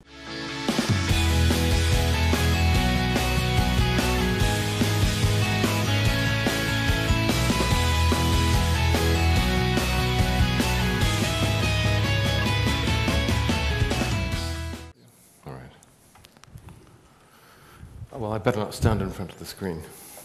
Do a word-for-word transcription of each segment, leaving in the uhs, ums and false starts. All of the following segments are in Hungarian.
Well, I better not stand in front of the screen.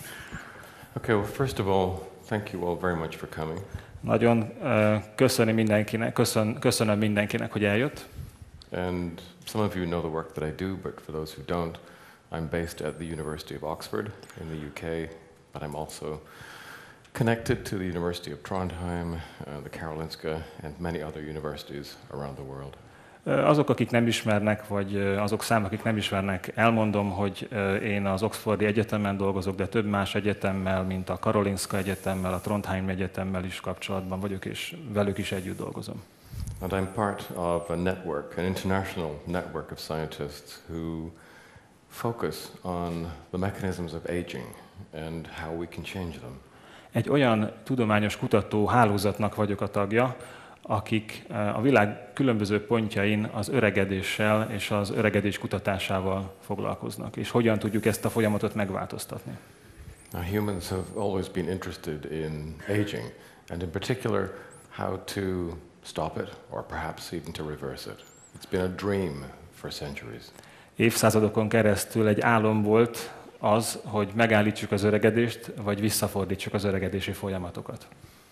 Okay, well, first of all, thank you all very much for coming. Nagyon uh, köszönöm mindenkinek, köszön, köszönöm mindenkinek, hogy eljött. And some of you know the work that I do, but for those who don't, I'm based at the University of Oxford in the U K, but I'm also connected to the University of Trondheim, uh, the Karolinska, and many other universities around the world. Azok, akik nem ismernek, vagy azok szám, akik nem ismernek, elmondom, hogy én az Oxfordi Egyetemen dolgozok, de több más egyetemmel, mint a Karolinska Egyetemmel, a Trondheim Egyetemmel is kapcsolatban vagyok, és velük is együtt dolgozom. And I'm part of a network, an international network of scientists who focus on the mechanisms of aging and how we can change them. Egy olyan tudományos kutató hálózatnak vagyok a tagja, akik a világ különböző pontjain az öregedéssel és az öregedés kutatásával foglalkoznak, és hogyan tudjuk ezt a folyamatot megváltoztatni. Now, humans have always been interested in aging, and in particular how to stop it, or perhaps even to reverse it. It's been a dream for centuries. Évszázadokon keresztül egy álom volt az, hogy megállítsuk az öregedést, vagy visszafordítsuk az öregedési folyamatokat.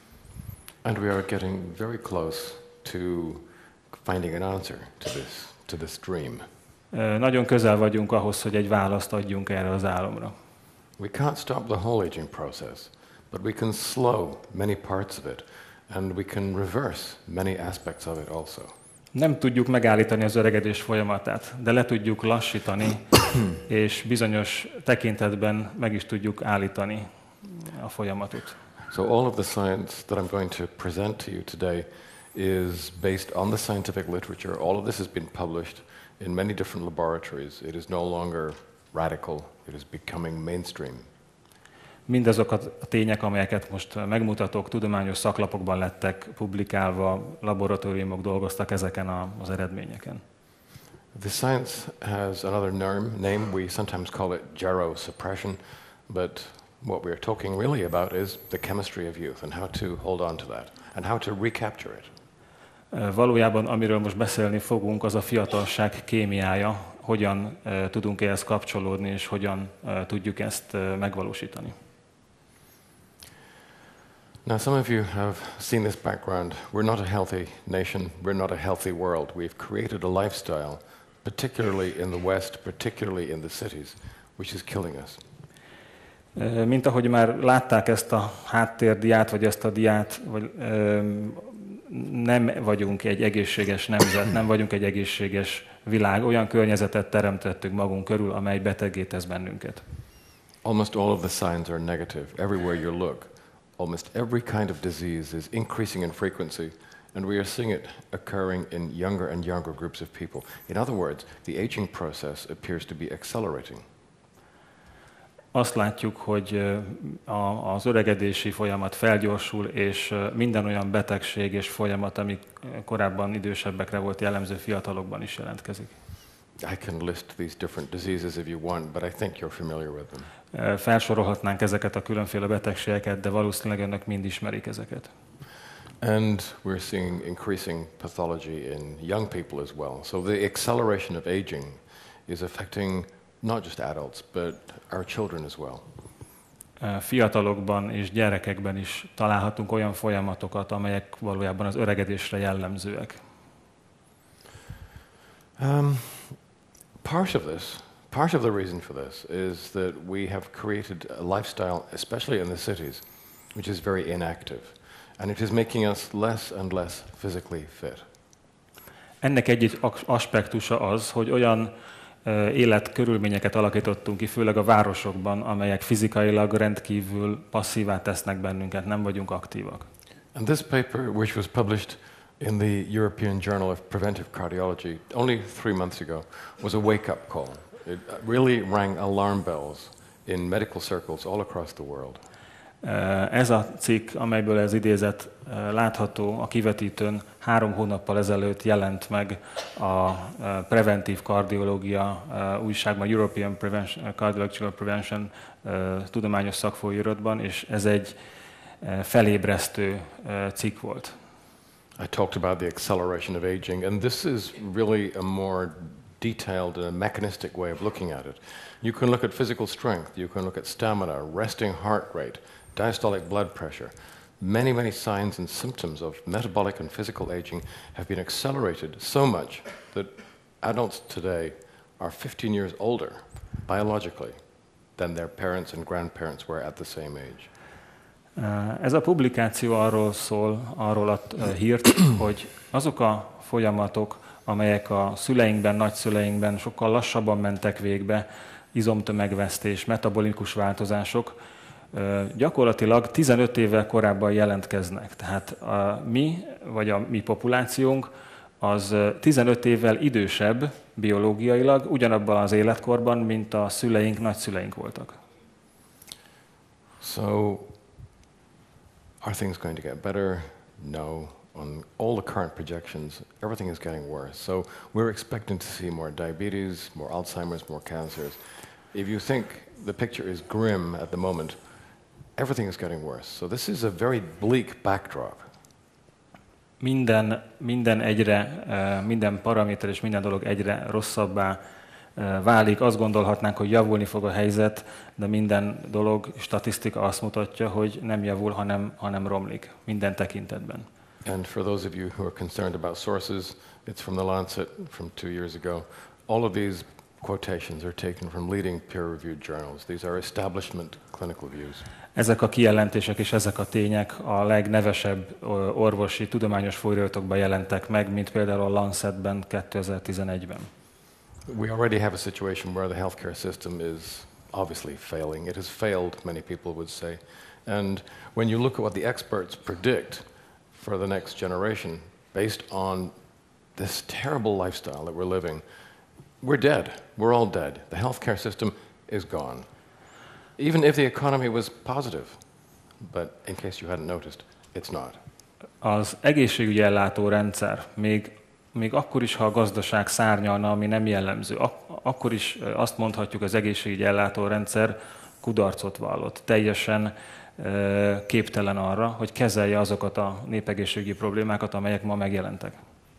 And we are getting very close to finding an answer to this, to this dream. Nagyon közel vagyunk ahhoz, hogy egy választ adjunk erre az álomra. We can't stop the whole aging process, but we can slow many parts of it, and we can reverse many aspects of it also. Nem tudjuk megállítani az öregedés folyamatát, de le tudjuk lassítani, és bizonyos tekintetben meg is tudjuk állítani a folyamatot. So all of the science that I'm going to present to you today is based on the scientific literature. All of this has been published in many different laboratories. It is no longer radical. It is becoming mainstream. Mindazok a tények, amelyeket most megmutatok, tudományos szaklapokban lettek publikálva, laboratóriumok dolgoztak ezeken az eredményeken. The science has another name. Name we sometimes call it gerosuppression, but what we are talking really about is the chemistry of youth and how to hold on to that and how to recapture it. Valójában amiről most beszélni fogunk, az a fiatalság kémiája, hogyan uh, tudunk ehhez kapcsolódni és hogyan uh, tudjuk ezt uh, megvalósítani. Now some of you have seen this background. We're not a healthy nation, we're not a healthy world. We've created a lifestyle, particularly in the West, particularly in the cities, which is killing us. Mint ahogy már látták ezt a háttérdiát, vagy ezt a diát, vagy, nem vagyunk egy egészséges nemzet, nem vagyunk egy egészséges világ, olyan környezetet teremtettünk magunk körül, amely beteggé tesz bennünket. Almost all of the signs are negative. Everywhere you look, almost every kind of disease is increasing in frequency, and we are seeing it occurring in younger and younger groups of people. In other words, the aging process appears to be accelerating. Azt látjuk, hogy az öregedési folyamat felgyorsul, és minden olyan betegség és folyamat, ami korábban idősebbekre volt jellemző, fiatalokban is jelentkezik. I can list these different diseases if you want, but I think you're familiar with them. Felsorolhatnánk ezeket a különféle betegségeket, de valószínűleg önök mind ismerik ezeket. And we're seeing increasing pathology in young people as well. So the acceleration of aging is affecting not just adults, but our children as well. Fiatalokban és gyerekekben is találhatunk olyan folyamatokat, amelyek valójában az öregedésre jellemzőek. Um, part of this, part of the reason for this is that we have created a lifestyle, especially in the cities, which is very inactive, and it is making us less and less physically fit. Ennek egyik aspektusa az, hogy olyan életkörülményeket alakítottunk ki, főleg a városokban, amelyek fizikailag rendkívül passzívá tesznek bennünket, nem vagyunk aktívak. And this paper, which was published in the European Journal of Preventive Cardiology only three months ago, was a wake-up call. It really rang alarm bells in medical circles all across the world. Ez a cikk, amelyből ez idézet látható a kivetítőn, három hónappal ezelőtt jelent meg a preventív kardiológia újságban, European Prevention, Cardiovascular Prevention tudományos szakfolyóiratban, és ez egy felébresztő cikk volt. I talked about the acceleration of aging, and this is really a more detailed and a mechanistic way of looking at it. You can look at physical strength, you can look at stamina, resting heart rate, diastolic blood pressure. Many, many signs and symptoms of metabolic and physical aging have been accelerated so much that adults today are fifteen years older biologically than their parents and grandparents were at the same age. Ez a publikáció arról szól, arról ad hírt, hogy azok a folyamatok, amelyek a szüleinkben, nagyszüleinkben sokkal lassabban mentek végbe, izomtömegvesztés, metabolikus változások, gyakorlatilag tizenöt évvel korábban jelentkeznek. Tehát a mi, vagy a mi populációnk az tizenöt évvel idősebb biológiailag, ugyanabban az életkorban, mint a szüleink, nagyszüleink voltak. So, are things going to get better? No. On all the current projections, everything is getting worse. So we're expecting to see more diabetes, more Alzheimer's, more cancers. If you think the picture is grim at the moment, everything is getting worse. So this is a very bleak backdrop. Minden, minden egyre, minden paraméter és minden dolog egyre rosszabbá válik. Azt gondolhatnánk, hogy javulni fog a helyzet, de minden dolog, statisztika azt mutatja, hogy nem javul, hanem, hanem romlik minden tekintetben. And for those of you who are concerned about sources, it's from the Lancet from two years ago. All of these quotations are taken from leading peer-reviewed journals. These are establishment clinical views. Ezek a kijelentések és ezek a tények a legnevesebb orvosi tudományos folyóiratokban jelentek meg, mint például a Lancetben kétezer-tizenegyben. We already have a situation where the healthcare system is obviously failing. It has failed, many people would say. And when you look at what the experts predict for the next generation, based on this terrible lifestyle that we're living, we're dead. We're all dead. The healthcare system is gone. Even if the economy was positive, but in case you hadn't noticed, it's not. Az egészségügyi ellátó rendszer, még, még akkor is, ha a gazdaság szárnyalna, ami nem jellemző, ak- akkor is azt mondhatjuk, az egészségügyi ellátó rendszer kudarcot vallott. Teljesen uh, képtelen arra, hogy kezelje azokat a népegészségügyi problémákat, amelyek ma megjelentek.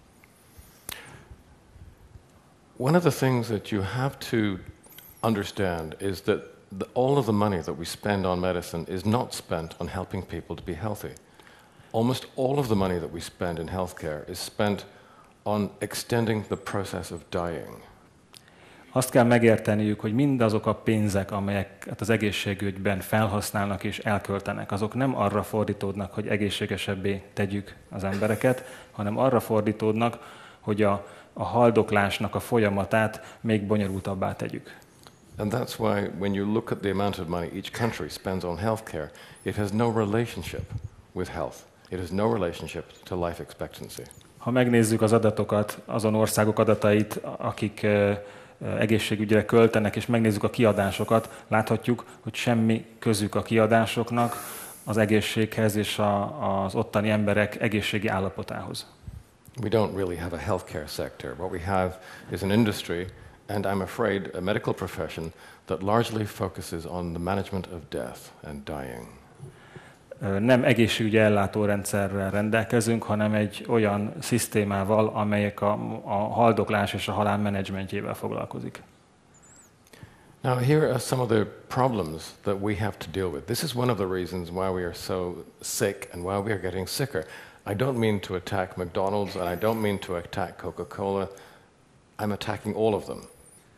One of the things that you have to understand is that the, all of the money that we spend on medicine is not spent on helping people to be healthy. Almost all of the money that we spend in healthcare is spent on extending the process of dying. Azt kell megérteniük, hogy mindazok a pénzek, amelyeket az egészségügyben felhasználnak és elköltenek, azok nem arra fordítódnak, hogy egészségesebbé tegyük az embereket, hanem arra fordítódnak, hogy a, a haldoklásnak a folyamatát még bonyolultabbá tegyük. And that's why when you look at the amount of money each country spends on healthcare, it has no relationship with health. It has no relationship to life expectancy. Ha megnézzük az adatokat, azon országok adatait, akik egészségügyre költenek, és megnézzük a kiadásokat, láthatjuk, hogy semmi közük a kiadásoknak az egészséghez és a, az ottani emberek egészségi állapotához. We don't really have a healthcare sector. What we have is an industry, and I'm afraid a medical profession, that largely focuses on the management of death and dying. Nem egészségügyi ellátórendszerrel rendelkezünk, hanem egy olyan szisztémával, amelyek a, a haldoklás és a halál menedzsmentjével foglalkozik. Now, here are some of the problems that we have to deal with. This is one of the reasons why we are so sick and why we are getting sicker. I don't mean to attack McDonald's and I don't mean to attack Coca-Cola. I'm attacking all of them.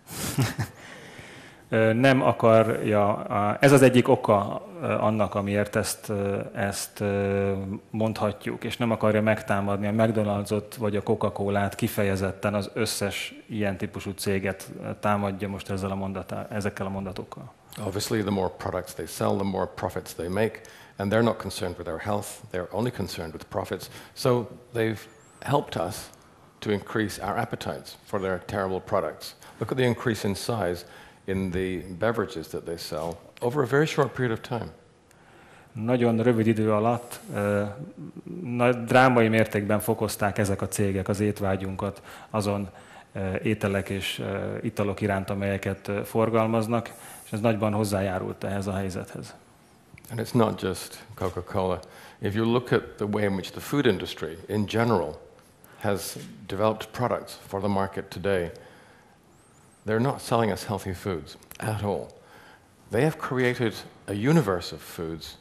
Nem akarja, ez az egyik oka annak, amiért ezt, ezt mondhatjuk, és nem akarja megtámadni a McDonald's-ot vagy a Coca-Colát, kifejezetten az összes ilyen típusú céget támadja most ezzel a mondatá, ezekkel a mondatokkal. Obviously, the more products they sell, the more profits they make, and they're not concerned with our health, they're only concerned with profits. So they've helped us to increase our appetites for their terrible products. Look at the increase in size in the beverages that they sell over a very short period of time. nagyon rövid idő alatt nagy drámai mértékben fokozták ezek a cégek az étvágyunkat azon ételek és italok iránt, amelyeket forgalmaznak, és ez nagyban hozzájárult ehhez a helyzethez. And it's not just Coca-Cola. If you look at the way in which the food industry in general has developed products for the market today, they're not selling us healthy foods at all. They have created a universe of foods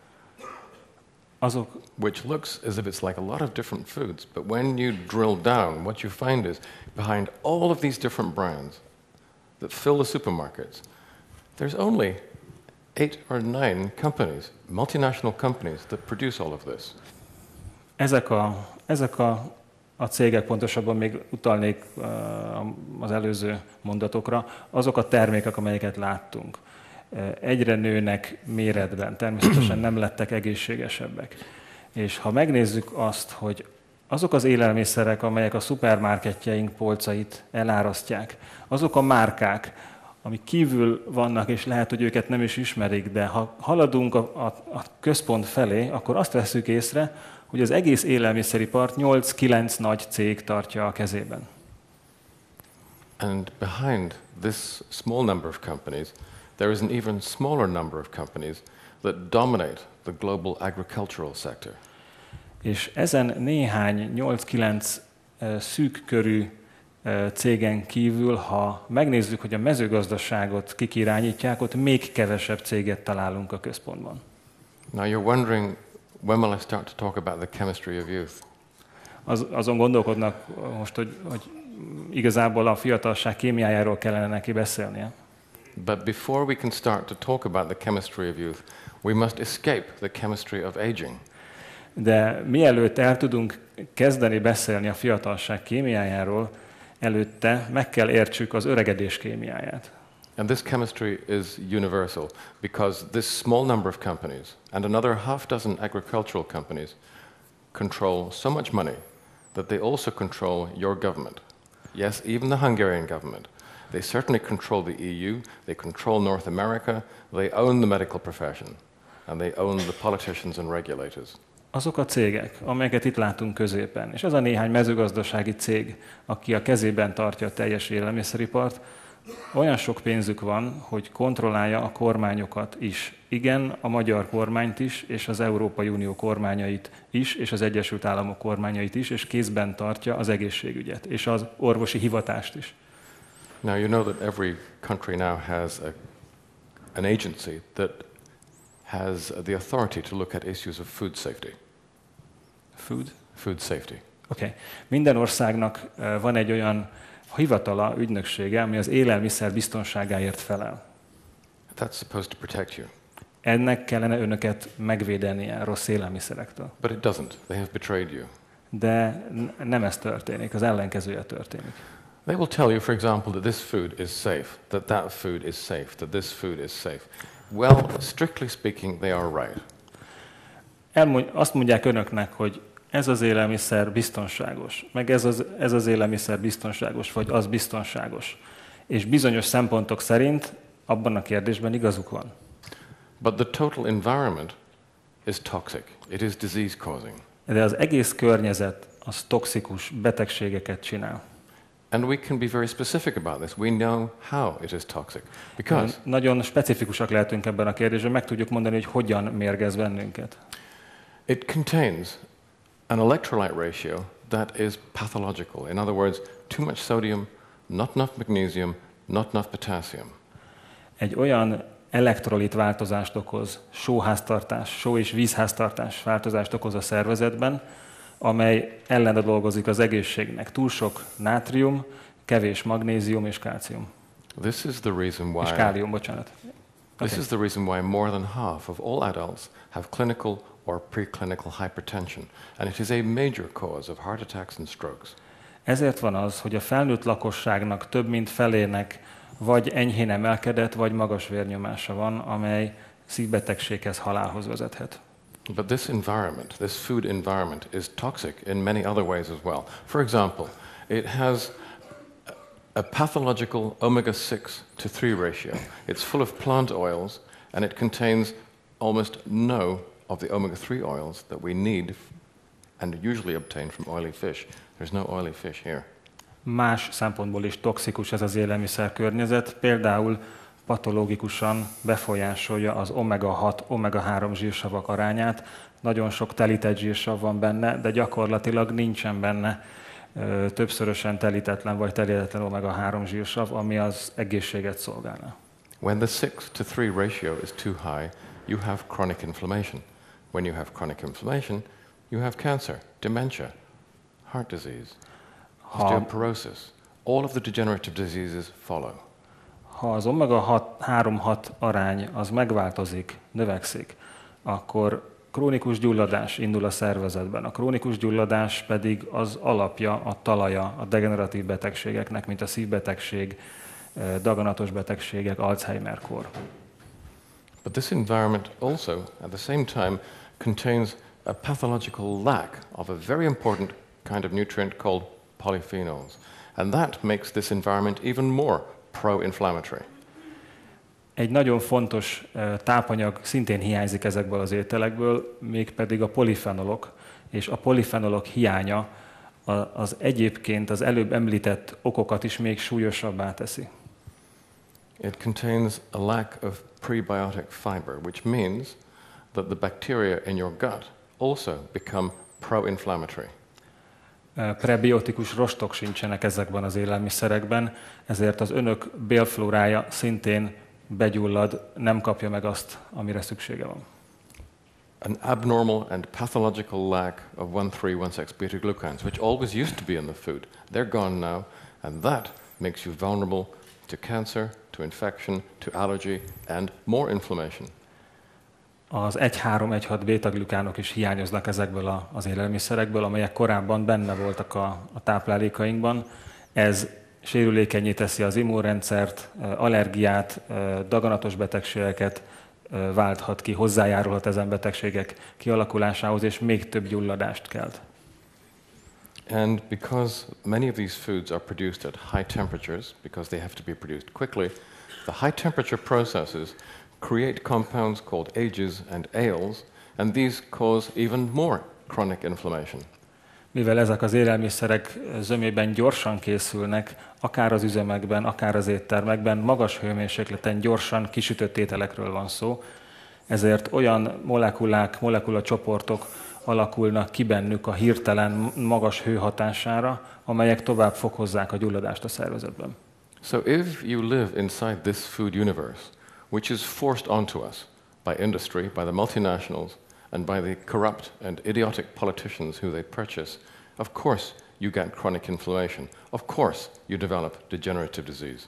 Azok, which looks as if it's like a lot of different foods, but when you drill down, what you find is behind all of these different brands that fill the supermarkets, there's only eight or nine companies, multinational companies, that produce all of this. ezek a, ezek a, a cégek, pontosabban még utalnék uh, az előző mondatokra, azok a termékek, amelyeket láttunk. Egyre nőnek méretben, természetesen nem lettek egészségesebbek. És ha megnézzük azt, hogy azok az élelmiszerek, amelyek a szupermarketjeink polcait elárasztják, azok a márkák, amik kívül vannak, és lehet, hogy őket nem is ismerik, de ha haladunk a, a, a központ felé, akkor azt veszük észre, hogy az egész élelmiszeripart nyolc-kilenc nagy cég tartja a kezében. And behind this small number of companies, there is an even smaller number of companies that dominate the global agricultural sector. És ezen néhány nyolc-kilenc uh, szűk körű uh, cégen kívül, ha megnézzük, hogy a mezőgazdaságot kik irányítják, ott még kevesebb céget találunk a központban. Now you're wondering, when will I start to talk about the chemistry of youth? Az, azon gondolkodnak most, hogy, hogy igazából a fiatalság kémiájáról kellene neki beszélnie. But before we can start to talk about the chemistry of youth, we must escape the chemistry of aging. De mielőtt el tudunk kezdeni beszélni a fiatalság kémiájáról, előtte meg kell értsük az öregedés kémiáját. And this chemistry is universal because this small number of companies and another half dozen agricultural companies control so much money that they also control your government. Yes, even the Hungarian government. They certainly control the E U, they control North America, they own the medical profession, and they own the politicians and regulators. Azok a cégek, amelyeket itt látunk középen, és az a néhány mezőgazdasági cég, aki a kezében tartja a teljes élelmiszeripart, olyan sok pénzük van, hogy kontrollálja a kormányokat is. Igen, a magyar kormányt is, és az Európai Unió kormányait is, és az Egyesült Államok kormányait is, és kézben tartja az egészségügyet, és az orvosi hivatást is. Now you know that every country now has a, an agency that has the authority to look at issues of food safety. Food? Food safety. Oké. Okay. Minden országnak van egy olyan hivatala, ügynöksége, ami az élelmiszer biztonságáért felel. That's supposed to protect you. Ennek kellene önöket megvédenie rossz élelmiszerektől. But it doesn't. They have betrayed you. De nem ez történik, az ellenkezője történik. They will tell you, for example, that this food is safe, that that food is safe, that this food is safe. Well, strictly speaking, they are right. Elmond, azt mondják önöknek, hogy ez az élelmiszer biztonságos, meg ez az, ez az élelmiszer biztonságos, vagy az biztonságos. És bizonyos szempontok szerint abban a kérdésben igazuk van. But the total environment is toxic. It is disease causing. De az egész környezet az toxikus betegségeket csinál. And we can be very specific about this. We know how it is toxic. Because nagyon specifikusak lehetünk ebben a kérdésben, meg tudjuk mondani, hogy hogyan mérgez bennünket. It contains an electrolyte ratio that is pathological. In other words, too much sodium, not enough magnesium, not enough potassium. Egy olyan elektrolit változást okoz, sóháztartás, só- és vízháztartás változást okoz a szervezetben, amely ellene dolgozik az egészségnek. Túl sok nátrium, kevés magnézium és kálcium. This is the reason why És kálium, bocsánat. This Okay. is the reason why more than half of all adults have clinical or preclinical hypertension, and it is a major cause of heart attacks and strokes. Ezért van az, hogy a felnőtt lakosságnak több mint felének vagy enyhén emelkedett, vagy magas vérnyomása van, amely szívbetegséghez, halálhoz vezethet. But this environment, this food environment, is toxic in many other ways as well. For example, it has a pathological omega six to three ratio. It's full of plant oils, and it contains almost no of the omega three oils that we need and usually obtain from oily fish. There's no oily fish here. Más szempontból is toxikus ez az élelmiszer környezet, például patológikusan befolyásolja az omega hat, omega három zsírsavak arányát. Nagyon sok telített zsírsav van benne, de gyakorlatilag nincsen benne ö, többszörösen telítetlen vagy telítetlen omega három zsírsav, ami az egészséget szolgálna. When the six to three ratio is too high, you have chronic inflammation. When you have chronic inflammation, you have cancer, dementia, heart disease, osteoporosis. All of the degenerative diseases follow. Ha az omega három hat arány az megváltozik, növekszik, akkor krónikus gyulladás indul a szervezetben. A krónikus gyulladás pedig az alapja, a talaja a degeneratív betegségeknek, mint a szívbetegség, daganatos betegségek, Alzheimer-kór. But this environment also, at the same time, contains a pathological lack of a very important kind of nutrient called polyphenols. And that makes this environment even more pro-inflammatory. Egy nagyon fontos tápanyag szintén hiányzik ezekből az ételekből, mégpedig a polifenolok, és a polifenolok hiánya az egyébként az előbb említett okokat is még súlyosabbá teszi. It contains a lack of prebiotic fiber, which means that the bacteria in your gut also become pro-inflammatory. Prebiotikus rostok sincsenek ezekben az élelmiszerekben, ezért az önök bélflórája szintén begyullad, nem kapja meg azt, amire szüksége van. An abnormal and pathological lack of one three one six beta glucans, which always used to be in the food, they're gone now, and that makes you vulnerable to cancer, to infection, to allergy, and more inflammation. Az egy három egy hat bétaglükánok is hiányoznak ezekből a, az élelmiszerekből, amelyek korábban benne voltak a, a táplálékainkban. Ez sérülékenyé teszi az immunrendszert, allergiát, daganatos betegségeket válthat ki, hozzájárulhat ezen betegségek kialakulásához, és még több gyulladást kelt. And because many of these foods are produced at high temperatures, because they have to be produced quickly, the high temperature processes create compounds called ages and ales, and these cause even more chronic inflammation. Mivel ezek az élelmiszerek zömében gyorsan készülnek, akár az üzemekben, akár az éttermekben, magas hőmérsékleten gyorsan kisütött ételekről van szó, ezért olyan molekulák, molekulacsoportok alakulnak ki bennük a hirtelen magas hő hatására, amelyek tovább fokozzák a gyulladást a szervezetben. So if you live inside this food universe, which is forced onto us by industry, by the multinationals, and by the corrupt and idiotic politicians who they purchase, of course you get chronic inflammation. Of course you develop degenerative disease.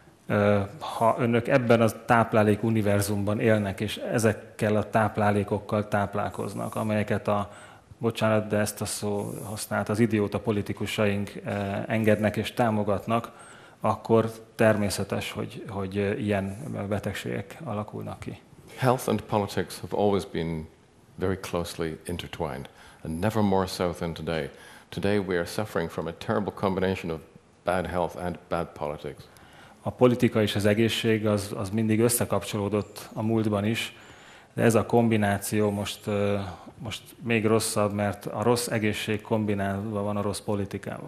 Ha önök ebben a táplálék univerzumban élnek, és ezekkel a táplálékokkal táplálkoznak, amelyeket a, bocsánat, de ezt a szó használt, az idióta politikusaink engednek és támogatnak, akkor természetes, hogy, hogy ilyen betegségek alakulnak ki. Health and politics have always been very closely intertwined, and never more so than today. Today we are suffering from a terrible combination of bad health and bad politics. A politika és az egészség az, az mindig összekapcsolódott a múltban is, de ez a kombináció most, most még rosszabb, mert a rossz egészség kombinálva van a rossz politikával.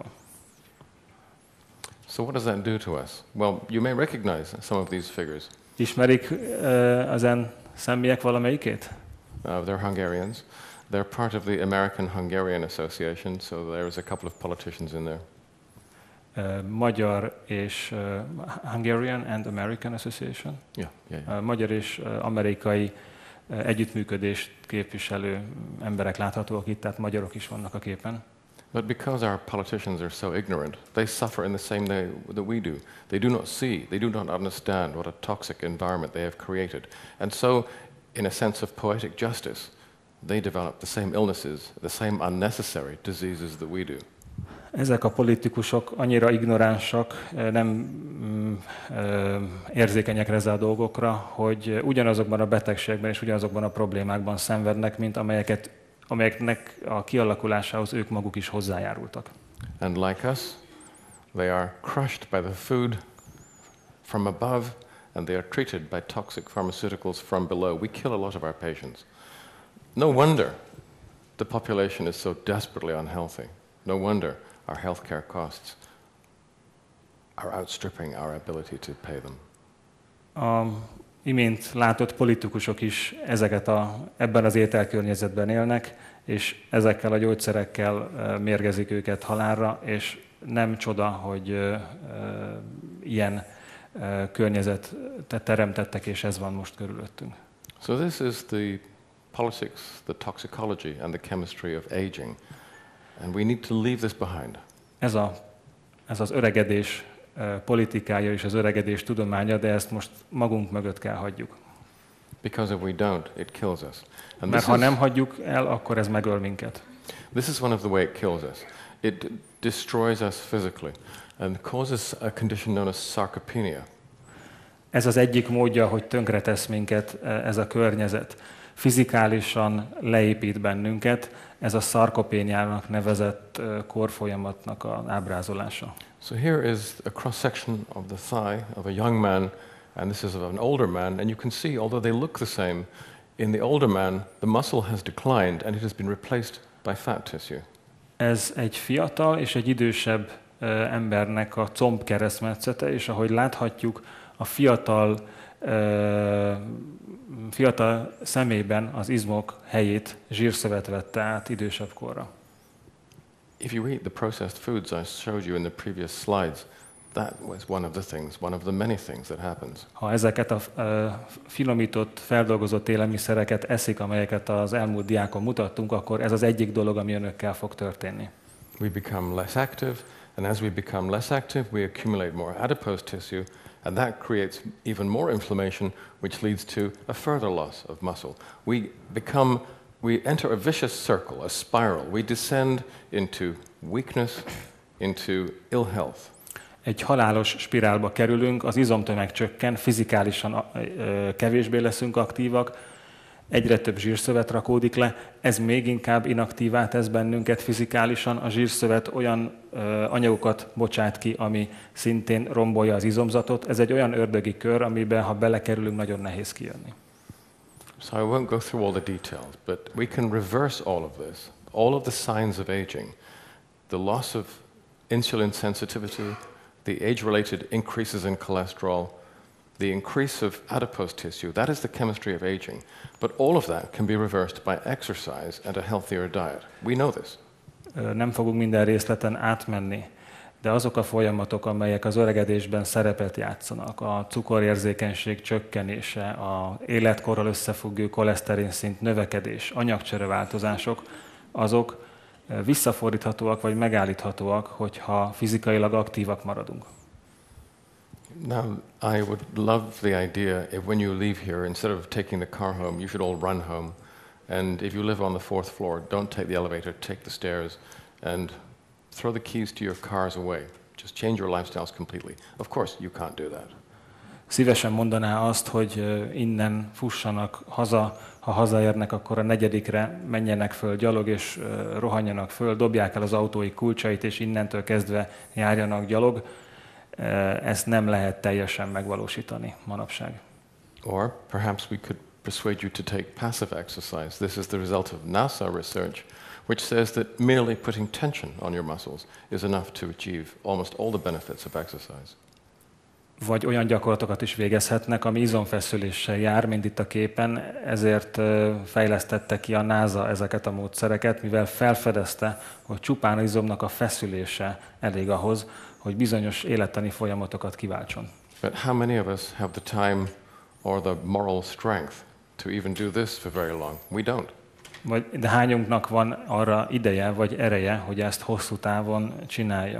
So what does that do to us? Well, you may recognize some of these figures. Ismerik uh, ezen személyek valamelyikét? Uh, they're Hungarians. They're part of the American-Hungarian Association, so there's a couple of politicians in there. Uh, Magyar és uh, Hungarian and American Association? Yeah, yeah, yeah. Uh, magyar és uh, amerikai uh, együttműködést képviselő emberek láthatóak itt, tehát magyarok is vannak a képen. But because our politicians are so ignorant, they suffer in the same way that we do. They do not see, they do not understand what a toxic environment they have created. And so, in a sense of poetic justice, they develop the same illnesses, the same unnecessary diseases that we do. Ezek a politikusok annyira ignoránsak, nem mm, érzékenyek ezzel a dolgokra, hogy ugyanazokban a betegségekben és ugyanazokban a problémákban szenvednek, mint amelyeket amelyeknek a kialakulásához ők maguk is hozzájárultak. And like us, they are crushed by the food from above and they are treated by toxic pharmaceuticals from below. We kill a lot of our patients. No wonder the population is so desperately unhealthy. No wonder our healthcare costs are outstripping our ability to pay them. A imént látott politikusok is ezeket a, ebben az ételkörnyezetben élnek, és ezekkel a gyógyszerekkel mérgezik őket halálra, és nem csoda, hogy ö, ö, ilyen ö, környezetet teremtettek, és ez van most körülöttünk. So this is the politics, the toxicology and the chemistry of aging. And we need to leave this behind. Ez, a, ez az öregedés ö, politikája és az öregedés tudománya, de ezt most magunk mögött kell hagyjuk. Because if we don't, it kills us. And Mert this ha is- nem hagyjuk el, akkor ez megöl minket. This is one of the way it kills us. It destroys us physically and causes a condition known as sarcopenia. Ez az egyik módja, hogy tönkretesz minket ez a környezet. Fizikálisan leépít bennünket, ez a szarkopéniának nevezett ö, korfolyamatnak az ábrázolása. So here is a cross-section of the thigh of a young man, and this is of an older man, and you can see, although they look the same, in the older man, the muscle has declined and it has been replaced by fat tissue. Ez egy fiatal és egy idősebb ö, embernek a combkeresztmetszete, és ahogy láthatjuk, a fiatal, ö, fiatal szemében az izmok helyét zsírszövet vette át idősebb korra. If you eat the processed foods I showed you in the previous slides, that was one of the things, one of the many things that happens. Ha ezeket a ö, finomított, feldolgozott élelmiszereket eszik, amelyeket az elmúlt diákon mutattunk, akkor ez az egyik dolog, ami önökkel fog történni. We become less active, and as we become less active, we accumulate more adipose tissue, and that creates even more inflammation, which leads to a further loss of muscle. We become, we enter a vicious circle, a spiral. We descend into weakness, into ill health. Egy halálos spirálba kerülünk, az izomtömeg csökken, fizikálisan ö, kevésbé leszünk aktívak, egyre több zsírszövet rakódik le, ez még inkább inaktívá tesz bennünket fizikálisan, a zsírszövet olyan ö, anyagokat bocsát ki, ami szintén rombolja az izomzatot. Ez egy olyan ördögi kör, amiben ha belekerülünk, nagyon nehéz kijönni. So I won't go through all the details, but we can reverse all of this, all of the signs of aging, the loss of insulin sensitivity, the age-related increases in cholesterol, the increase of adipose tissue, that is the chemistry of aging. But all of that can be reversed by exercise and a healthier diet. We know this. Ö, Nem fogunk minden részleten átmenni, de azok a folyamatok, amelyek az öregedésben szerepet játszanak, a cukorérzékenység csökkenése, a életkorral összefüggő koleszterinszint növekedés, anyagcsereváltozások, azok ö, visszafordíthatóak vagy megállíthatóak, hogyha fizikailag aktívak maradunk. Now, I would love the idea if when you leave here, instead of taking the car home, you should all run home. And if you live on the fourth floor, don't take the elevator, take the stairs, and throw the keys to your cars away. Just change your lifestyles completely. Of course, you can't do that. Szívesen mondaná azt, hogy ö, innen fussanak haza, ha hazaérnek, akkor a negyedikre menjenek föl gyalog, és ö, rohanjanak föl, dobják el az autóik kulcsait, és innentől kezdve járjanak gyalog. Ö, Ezt nem lehet teljesen megvalósítani manapság. Or perhaps we could persuade you to take passive exercise. This is the result of NASA research, which says that merely putting tension on your muscles is enough to achieve almost all the benefits of exercise. Vagy olyan gyakorlatokat is végezhetnek, ami izomfeszüléssel jár, mint itt a képen, ezért ö, fejlesztette ki a NASA ezeket a módszereket, mivel felfedezte, hogy csupán az izomnak a feszülése elég ahhoz, hogy bizonyos élettani folyamatokat kiváltson. But how many of us have the time or the moral strength to even do this for very long? We don't. Vagy, de hányunknak van arra ideje vagy ereje, hogy ezt hosszú távon csinálja?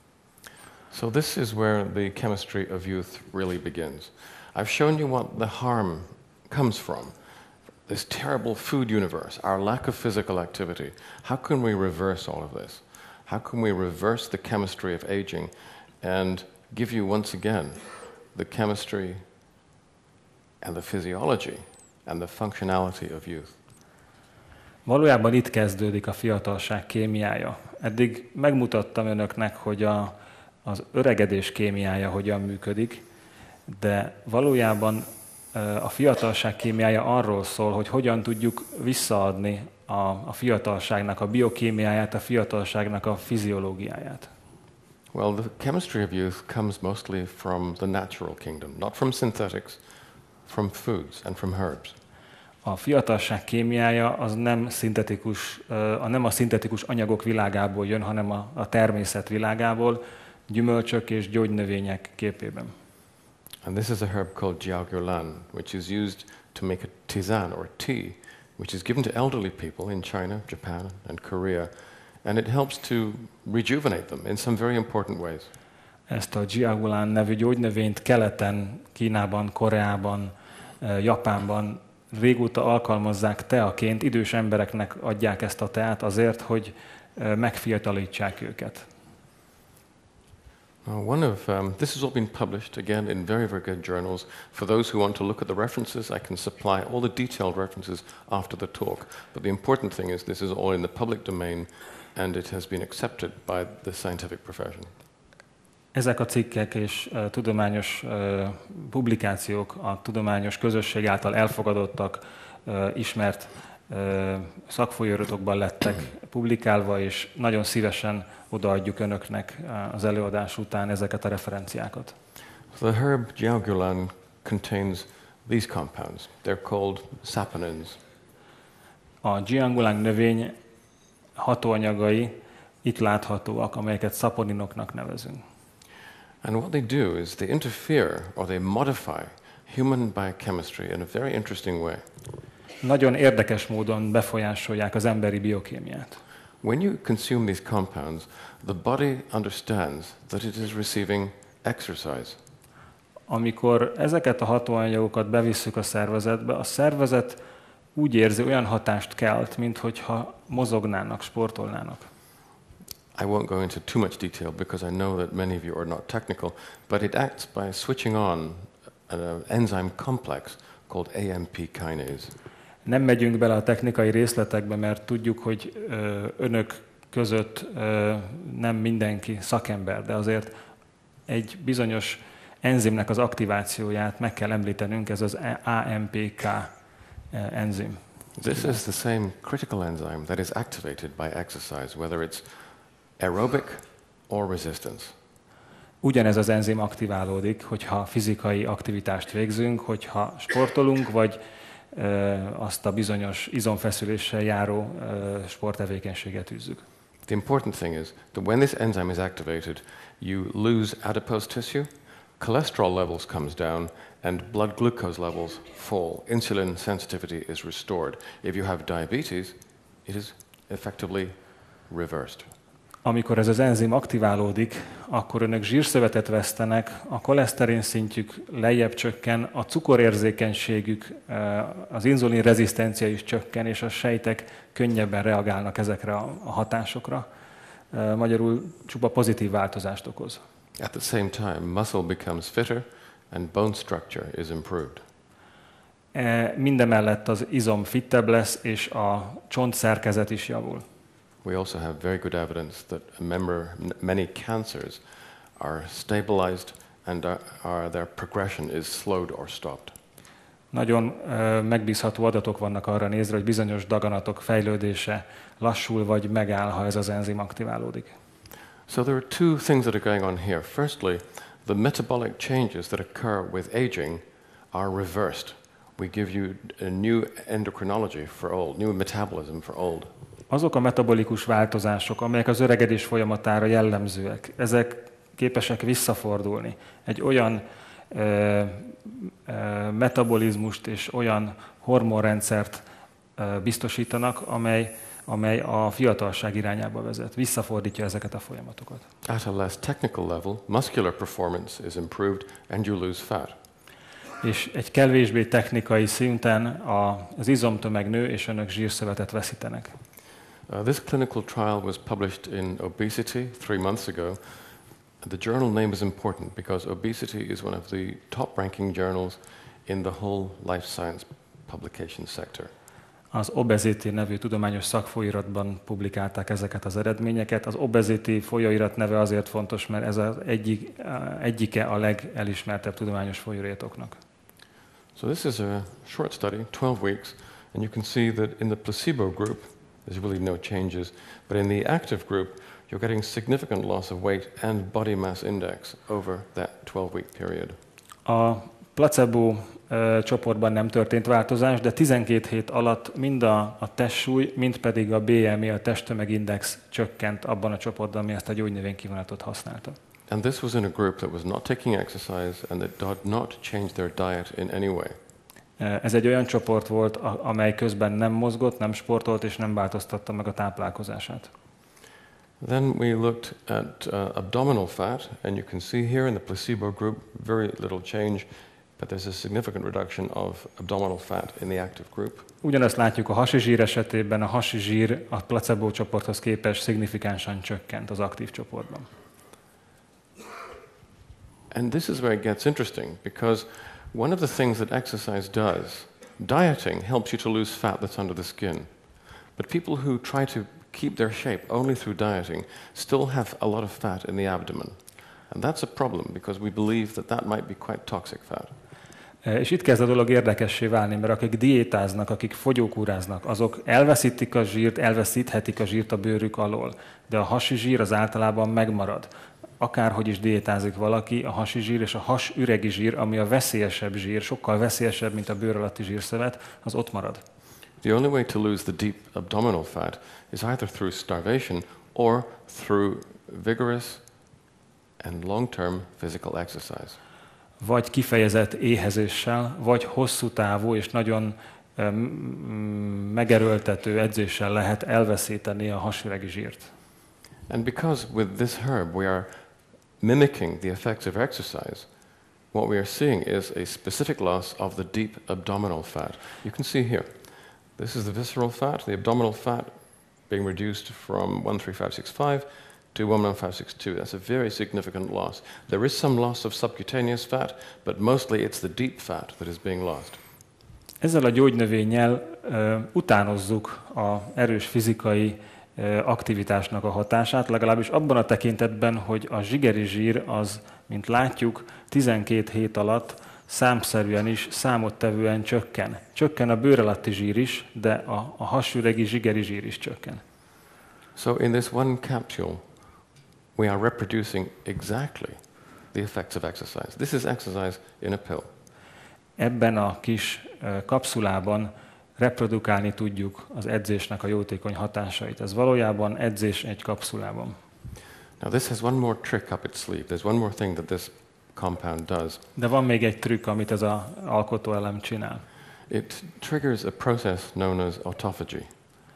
So this is where the chemistry of youth really begins. I've shown you what the harm comes from. This terrible food universe, our lack of physical activity. How can we reverse all of this? How can we reverse the chemistry of aging and give you once again the chemistry and the physiology and the functionality of youth? Valójában itt kezdődik a fiatalság kémiája. Eddig megmutattam önöknek, hogy a, az öregedés kémiája hogyan működik, de valójában a fiatalság kémiája arról szól, hogy hogyan tudjuk visszaadni a, a fiatalságnak a biokémiáját, a fiatalságnak a fiziológiáját. Well, the chemistry of youth comes mostly from the natural kingdom, not from synthetics, from foods and from herbs. A fiatalság kémiája az nem szintetikus, a nem a szintetikus anyagok világából jön, hanem a, a természet világából, gyümölcsök és gyógynövények képében. And this is a herb called jiaogulan, which is used to make a tisane or tea, which is given to elderly people in China, Japan, and Korea, and it helps to rejuvenate them in some very important ways. Ezt a jiaogulan nevű gyógynövényt keleten, Kínában, Koreában, Japánban régóta alkalmazzák teaként, idős embereknek adják ezt a teát azért, hogy megfiatalítsák őket. Uh, one of um, this has all been published again in very, very good journals. For those who want to look at the references, I can supply all the detailed references after the talk. But the important thing is this is all in the public domain, and it has been accepted by the scientific profession. Ezek a cikkek és uh, tudományos uh, publikációk a tudományos közösség által elfogadottak, uh, ismert uh, szakfolyóiratokban lettek publikálva, és nagyon szívesen odaadjuk önöknek uh, az előadás után ezeket a referenciákat. The herb jiaogulan contains these compounds. They're called saponins. A jiaogulan növény hatóanyagai itt láthatóak, amelyeket szaponinoknak nevezünk. And what they do is they interfere or they modify human biochemistry in a very interesting way. Nagyon érdekes módon befolyásolják az emberi biokémiát. When you consume these compounds, the body understands that it is receiving exercise. Amikor ezeket a hatóanyagokat bevisszük a szervezetbe, a szervezet úgy érzi, olyan hatást kelt, minthogyha mozognának, sportolnának. I won't go into too much detail because I know that many of you are not technical, but it acts by switching on an enzyme complex called A M P kinase. Nem megyünk bele a technikai részletekbe, mert tudjuk, hogy önök között nem mindenki szakember, de azért egy bizonyos enzimnek az aktivációját meg kell említenünk, ez az A M P K enzim. This is the same critical enzyme that is activated by exercise, whether it's aerobic or resistance. Ugyanez az enzim aktiválódik, hogyha fizikai aktivitást végzünk, hogyha sportolunk, vagy ö, azt a bizonyos izomfeszüléssel járó ö, sporttevékenységet űzzük. The important thing is that when this enzyme is activated, you lose adipose tissue, cholesterol levels comes down, and blood glucose levels fall. Insulin sensitivity is restored. If you have diabetes, it is effectively reversed. Amikor ez az enzim aktiválódik, akkor önök zsírszövetet vesztenek, a koleszterin szintjük lejjebb csökken, a cukorérzékenységük, az inzulin rezisztencia is csökken, és a sejtek könnyebben reagálnak ezekre a hatásokra. Magyarul csupa pozitív változást okoz. At the same time, muscle becomes fitter and bone structure is improved. Mindemellett az izom fittebb lesz, és a csontszerkezet is javul. We also have very good evidence that remember, many cancers are stabilized and are, are, their progression is slowed or stopped. Nagyon uh, megbízható adatok vannak arra nézve, hogy bizonyos daganatok fejlődése lassul vagy megáll, ha ez az enzim aktiválódik. So there are two things that are going on here. Firstly, the metabolic changes that occur with aging are reversed. We give you a new endocrinology for old, new metabolism for old. Azok a metabolikus változások, amelyek az öregedés folyamatára jellemzőek, ezek képesek visszafordulni. Egy olyan ö, ö, metabolizmust és olyan hormonrendszert ö, biztosítanak, amely, amely a fiatalság irányába vezet. Visszafordítja ezeket a folyamatokat. At a less technical level, muscular performance is improved and you lose fat. És egy kevésbé technikai szinten az izomtömeg nő, és önök zsírszövetet veszítenek. Uh, this clinical trial was published in Obesity three months ago. The journal name is important because obesity is one of the top-ranking journals in the whole life science publication sector. Az Obesity nevű tudományos szakfolyóiratban publikálták ezeket az eredményeket. Az Obesity folyóirat neve azért fontos, mert ez az egyik, egyike a legelismertebb tudományos folyóiratoknak. So this is a short study, twelve weeks, and you can see that in the placebo group, there's really no changes, but in the active group, you're getting significant loss of weight and body mass index over that twelve-week period. A placebo uh, csoportban nem történt változás, de tizenkét hét alatt mind a, a testsúly, mind pedig a bé em i, a testtömegindex csökkent abban a csoportban, ami ezt a gyógynövénykivonatot használta. And this was in a group that was not taking exercise and that did not change their diet in any way. Ez egy olyan csoport volt, amely közben nem mozgott, nem sportolt és nem változtatta meg a táplálkozását. Then we looked at uh, abdominal fat, and you can see here in the placebo group very little change, but there's a significant reduction of abdominal fat in the active group. Ugyanezt látjuk a hasi zsír esetében, a hasi zsír a placebo csoporthoz képest szignifikánsan csökkent az aktív csoportban. And this is where it gets interesting, because one of the things that exercise does, dieting helps you to lose fat that's under the skin. But people who try to keep their shape only through dieting still have a lot of fat in the abdomen. And that's a problem, because we believe that that might be quite toxic fat. És itt kezd a dolog érdekessé válni, mert akik diétáznak, akik fogyókúráznak, azok elveszítik a zsírt, elveszíthetik a zsírt a bőrük alól. De a hasi zsír az általában megmarad. Akárhogy is diétázik valaki, a hasi zsír és a hasüregi zsír, ami a veszélyesebb zsír, sokkal veszélyesebb, mint a bőr alatti zsírszövet, az ott marad. The only way to lose the deep abdominal fat is either through starvation or through vigorous and long-term physical exercise. Vagy kifejezett éhezéssel, vagy hosszú távú és nagyon um, megerőltető edzéssel lehet elveszíteni a hasüregi zsírt. And because with this herb we are mimicking the effects of exercise, what we are seeing is a specific loss of the deep abdominal fat. You can see here, this is the visceral fat, the abdominal fat being reduced from one three five six five to one one five six two. That's a very significant loss. There is some loss of subcutaneous fat, but mostly it's the deep fat that is being lost. Ezzel a gyógynövényel uh, utánozzuk az erős fizikai aktivitásnak a hatását, legalábbis abban a tekintetben, hogy a zsigeri zsír az, mint látjuk, tizenkét hét alatt számszerűen is, számottevően csökken. Csökken a bőr alatti zsír is, de a, a hasüregi zsigeri zsír is csökken. So in this one capsule, we are reproducing exactly the effects of exercise. This is exercise in a pill. Ebben a kis kapszulában reprodukálni tudjuk az edzésnek a jótékony hatásait. Ez valójában edzés egy kapszulában. Now this has one more trick up its sleeve. There's one more thing that this compound does. De van még egy trükk, amit ez az alkotóelem csinál. It triggers a process known as autophagy.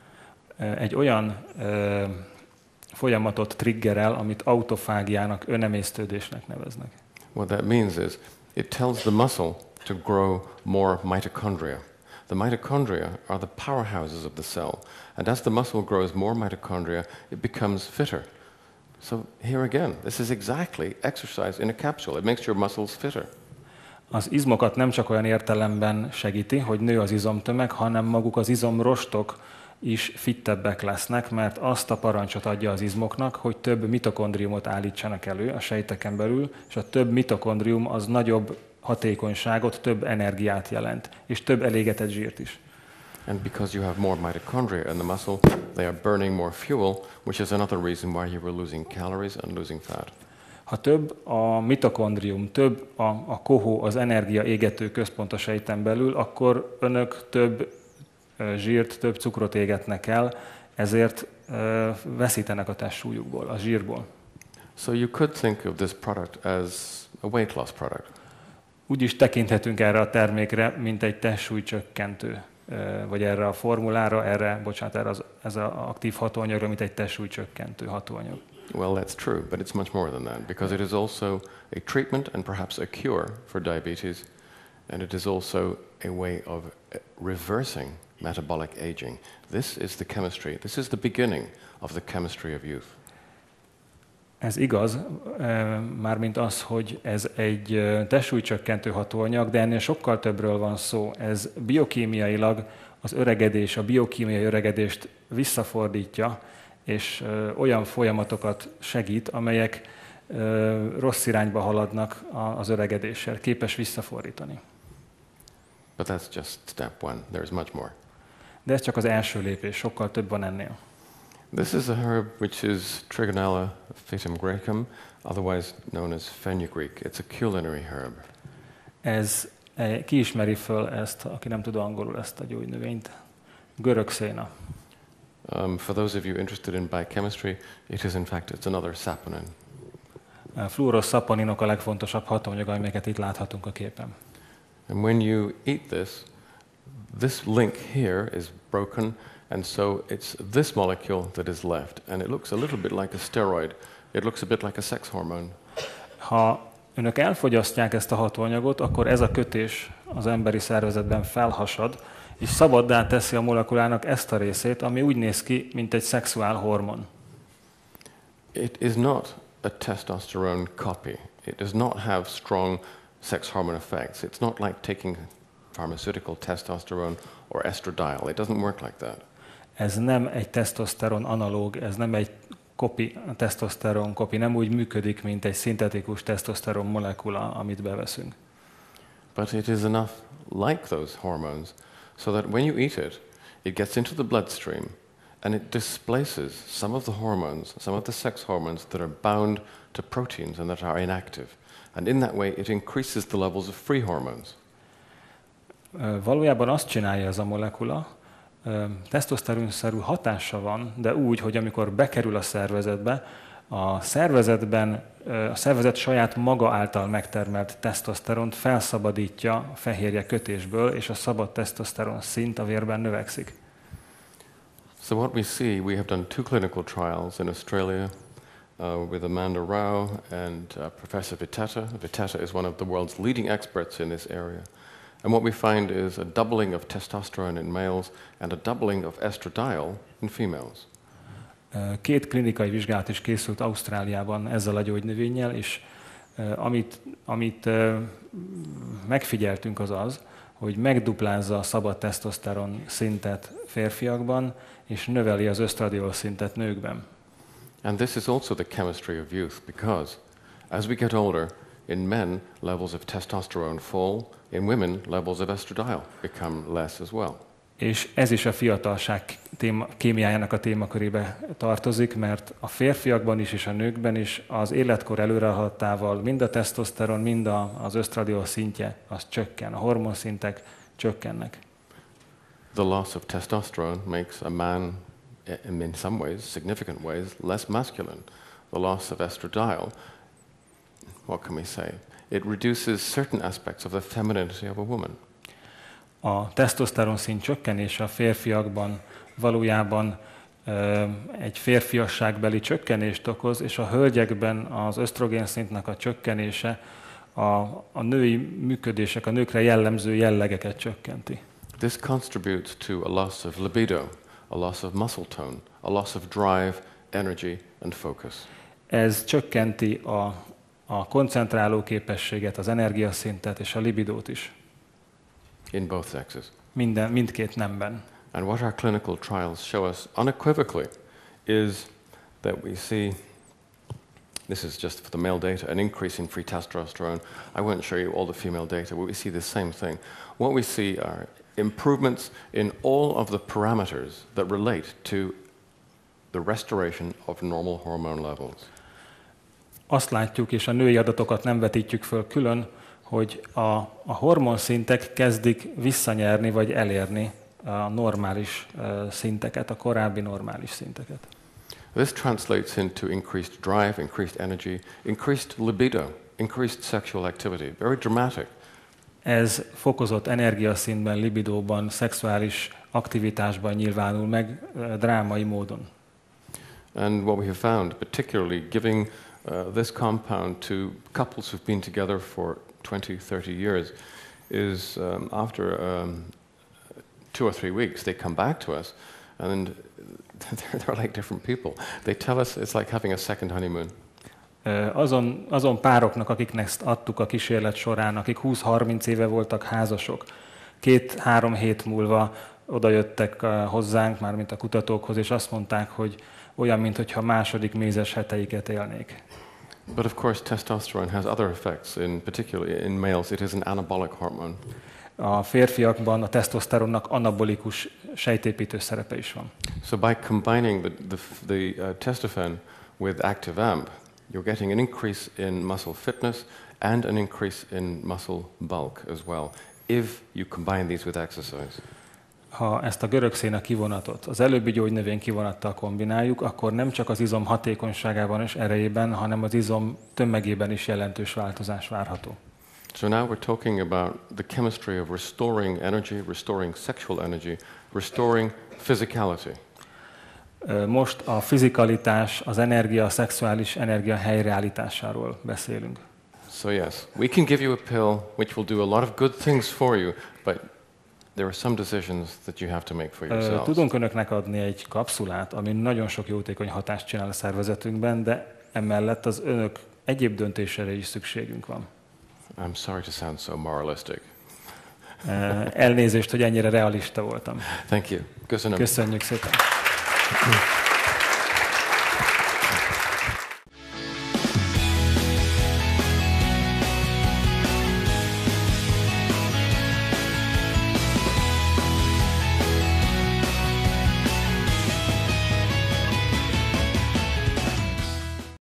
Egy olyan ö, folyamatot triggerel, amit autofágiának, önemésztődésnek neveznek. What that means is it tells the muscle to grow more mitochondria. The mitochondria are the powerhouses of the cell, and as the muscle grows more mitochondria, it becomes fitter. So here again, this is exactly exercise in a capsule. It makes your muscles fitter. Az izmokat nem csak olyan értelemben segíti, hogy nő az izomtömeg, hanem maguk az izomrostok is fittebbek lesznek, mert azt a parancsot adja az izmoknak, hogy több mitokondriumot állítsanak elő a sejteken belül, és a több mitokondrium az nagyobb hatékonyságot, több energiát jelent, és több elégetett zsírt is. And because you have more mitochondria in the muscle, they are burning more fuel, which is another reason why you were losing calories and losing fat. Ha több a mitokondrium, több a, a kohó, az energia égető központ a sejten belül, akkor önök több zsírt, több cukrot égetnek el, ezért uh, veszítenek a testsúlyukból, a zsírból. So you could think of this product as a weight loss product. Úgy is tekinthetünk erre a termékre, mint egy testsúlycsökkentő, vagy erre a formulára, erre, bocsánat, erre az, ez az aktív hatóanyagra, mint egy testsúlycsökkentő hatóanyag. Well, that's true, but it's much more than that, because it is also a treatment and perhaps a cure for diabetes, and it is also a way of reversing metabolic aging. This is the chemistry, this is the beginning of the chemistry of youth. Ez igaz, mármint az, hogy ez egy testsúlycsökkentő hatóanyag, de ennél sokkal többről van szó. Ez biokémiailag az öregedés, a biokémiai öregedést visszafordítja, és ö, olyan folyamatokat segít, amelyek ö, rossz irányba haladnak az öregedéssel, képes visszafordítani. But that's just step one. There's much more. De ez csak az első lépés, sokkal több van ennél. This is a herb which is Trigonella phytum graecum, otherwise known as fenugreek. It's a culinary herb. Ez, ki ismeri föl ezt, aki nem tud angolul ezt a gyógynövényt? Görög széna. Um, for those of you interested in biochemistry, it is in fact it's another saponin. A fluoros szaponinok a legfontosabb hatóanyag, amelyeket itt láthatunk a képen. And when you eat this, this link here is broken, and so it's this molecule that is left, and it looks a little bit like a steroid. It looks a bit like a sex hormone. Ha önök elfogyasztják ezt a hatóanyagot, akkor ez a kötés az emberi szervezetben felhasad, és szabaddá teszi a molekulának ezt a részét, ami úgy néz ki, mint egy szexuál hormon. It is not a testosterone copy. It does not have strong sex hormone effects. It's not like taking pharmaceutical testosterone or estradiol. It doesn't work like that. Ez nem egy tesztoszteron analóg, ez nem egy kopi, tesztoszteron kopi, nem úgy működik, mint egy szintetikus tesztoszteron molekula, amit beveszünk. But it is enough like those hormones so that when you eat it, it gets into the bloodstream and it displaces some of the hormones, some of the sex hormones that are bound to proteins and that are inactive. And in that way, it increases the levels of free hormones. Valójában azt csinálja ez a molekula, tesztoszteronszerű hatása van, de úgy, hogy amikor bekerül a szervezetbe, a szervezetben, a szervezet saját maga által megtermelt tesztoszteront felszabadítja a fehérje kötésből, és a szabad tesztoszteron szint a vérben növekszik. So what we see, we have done two clinical trials in Australia uh, with Amanda Rao and uh, Professor Vitetta. Vitetta is one of the world's leading experts in this area. And what we find is a doubling of testosterone in males and a doubling of estradiol in females. Két klinikai vizsgálat is készült Ausztráliában ezzel a gyógynövénnyel, és amit, amit megfigyeltünk az az, hogy megduplázza a szabad tesztoszteron szintet férfiakban, és növeli az ösztradiol szintet nőkben. And this is also the chemistry of youth, because as we get older, in men, levels of testosterone fall, in women, levels of estradiol become less as well. És ez is a fiatalság téma, kémiájának a témakörébe tartozik, mert a férfiakban is és a nőkben is az életkor előrehaladtával mind a tesztoszteron, mind a, az ösztradiol szintje az csökken, a hormonszintek csökkennek. The loss of testosterone makes a man, in some ways, significant ways, less masculine. The loss of estradiol, what can we say? It reduces certain aspects of the femininity of a woman. A tesztoszteron szint csökkenése a férfiakban valójában ö, egy férfiasságbeli csökkenést okoz, és a hölgyekben az ösztrogén szintnek a csökkenése a, a női működések, a nőkre jellemző jellegeket csökkenti. This contributes to a loss of libido, a loss of muscle tone, a loss of drive, energy and focus. Ez csökkenti a, a koncentráló képességet, az energiaszintet és a libidót is. In both sexes. Minden, mindkét nemben. And what our clinical trials show us unequivocally is that we see, this is just for the male data, an increase in free testosterone. I won't show you all the female data, but we see the same thing. What we see are improvements in all of the parameters that relate to the restoration of normal hormone levels. Azt látjuk, és a női adatokat nem vetítjük föl külön, hogy a, a hormonszintek kezdik visszanyerni vagy elérni a normális uh, szinteket, a korábbi normális szinteket. This translates into increased drive, increased energy, increased libido, increased sexual activity. Very dramatic. Ez fokozott energiaszintben, libidóban, szexuális aktivitásban nyilvánul meg uh, drámai módon. And what we have found, particularly giving uh, this compound to couples who've been together for twenty, thirty years, is um, after um, two or three weeks, they come back to us and they're, they're like different people. They tell us it's like having a second honeymoon. Azon, azon pároknak, akiknek ezt adtuk a kísérlet során, akik húsz-harminc éve voltak házasok, két-három hét múlva oda jöttek hozzánk, már mint a kutatókhoz, és azt mondták, hogy olyan, mintha második mézes heteiket élnék. But of course, testosterone has other effects. In particular, in males, it is an anabolic hormone. A férfiakban a tesztoszteronnak anabolikus sejtépítő szerepe is van. So by combining the, the, the uh, testofen with Active Amp, you're getting an increase in muscle fitness and an increase in muscle bulk as well, if you combine these with exercise. Ha ezt a görög széna kivonatot az előbbi gyógynövény kivonattal kombináljuk, akkor nem csak az izom hatékonyságában és erejében, hanem az izom tömegében is jelentős változás várható. So now we're talking about the chemistry of restoring energy, restoring sexual energy, restoring physicality. Most a fizikalitás, az energia, a szexuális energia helyreállításáról beszélünk. So yes, we can give you a pill which will do a lot of good things for you, but there are some decisions that you have to make for yourselves. Tudunk önöknek adni egy kapszulát, ami nagyon sok jótékony hatást csinál a szervezetünkben, de emellett az önök egyéb döntésére is szükségünk van. I'm sorry to sound so moralistic. Elnézést, hogy ennyire realista voltam. Thank you. Köszönöm. Köszönjük szépen.